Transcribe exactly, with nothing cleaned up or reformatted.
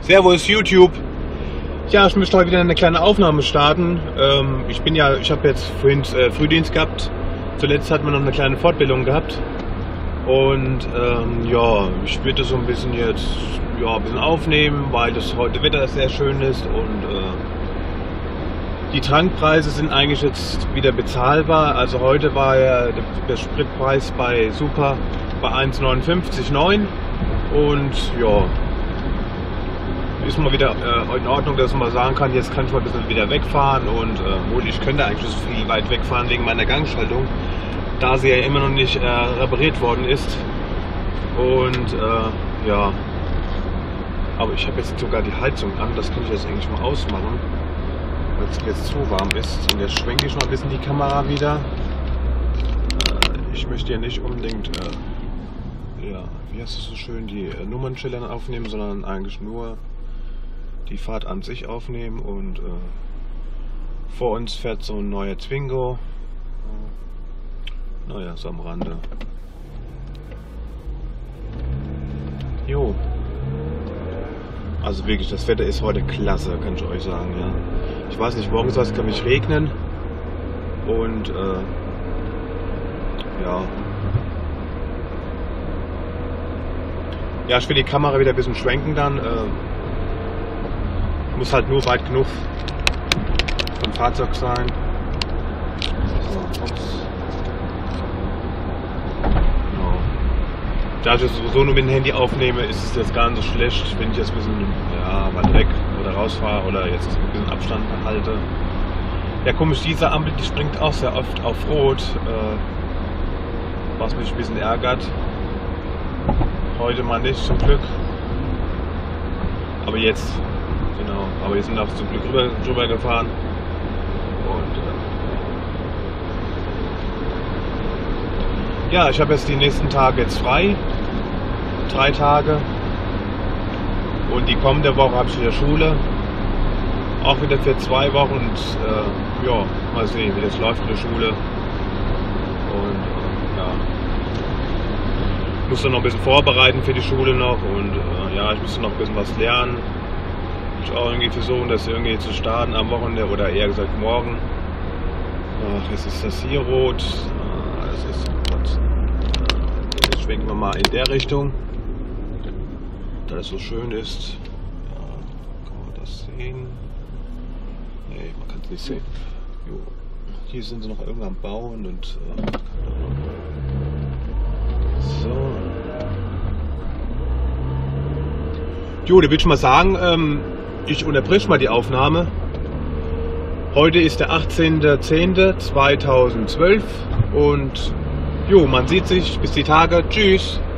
Servus YouTube. Ja, ich möchte heute wieder eine kleine Aufnahme starten. Ähm, ich bin ja, ich habe jetzt vorhin äh, Frühdienst gehabt. Zuletzt hat man noch eine kleine Fortbildung gehabt. Und ähm, ja, ich würde so ein bisschen jetzt ja, ein bisschen aufnehmen, weil das heute Wetter sehr schön ist und äh, die Tankpreise sind eigentlich jetzt wieder bezahlbar. Also heute war ja der, der Spritpreis bei Super bei eins neunundfünfzig neun und ja, ist mal wieder äh, in Ordnung, dass man sagen kann, jetzt kann ich mal ein bisschen wieder wegfahren und äh, ich könnte eigentlich so viel weit wegfahren wegen meiner Gangschaltung, da sie ja immer noch nicht äh, repariert worden ist. Und äh, ja, aber ich habe jetzt sogar die Heizung an, das kann ich jetzt eigentlich mal ausmachen, weil es jetzt zu warm ist. Und jetzt schwenke ich mal ein bisschen die Kamera wieder. Äh, ich möchte ja nicht unbedingt, äh, ja, wie heißt es so schön, die äh, Nummernschilder aufnehmen, sondern eigentlich nur die Fahrt an sich aufnehmen. Und äh, vor uns fährt so ein neuer Twingo. Äh, naja, so am Rande. Jo. Also wirklich, das Wetter ist heute klasse, kann ich euch sagen. Ja. Ich weiß nicht, morgen soll es glaube ich regnen. Und äh, ja. Ja, ich will die Kamera wieder ein bisschen schwenken dann. Äh, muss halt nur weit genug vom Fahrzeug sein. So, ups. Genau. Da ich das sowieso nur mit dem Handy aufnehme, ist es jetzt gar nicht so schlecht, wenn ich jetzt ein bisschen ja, weit weg oder rausfahre oder jetzt ein bisschen Abstand halte. Ja, komisch, diese Ampel, die springt auch sehr oft auf Rot, äh, was mich ein bisschen ärgert. Heute mal nicht, zum Glück. Aber jetzt, genau, aber wir sind auch zum Glück rüber, rüber gefahren. Und äh, ja, ich habe jetzt die nächsten Tage jetzt frei. Drei Tage. Und die kommende Woche habe ich wieder Schule. Auch wieder für zwei Wochen. Und äh, ja, mal sehen, wie das läuft in der Schule. Und äh, ja. Ich muss dann noch ein bisschen vorbereiten für die Schule noch. Und äh, ja, ich muss noch ein bisschen was lernen. Ich auch irgendwie versuchen, das irgendwie zu starten am Wochenende oder eher gesagt morgen. Ach, jetzt ist das hier rot. Ah, das ist Gott. Jetzt schwenken wir mal in der Richtung, da es so schön ist. Ja, kann man das sehen? Nee, man kann es nicht sehen. Jo. Hier sind sie noch irgendwann am Bauen und äh, so. Jo, da würde ich mal sagen, ähm, ich unterbreche mal die Aufnahme. Heute ist der achtzehnter zehnter zweitausendzwölf und jo, man sieht sich bis die Tage. Tschüss!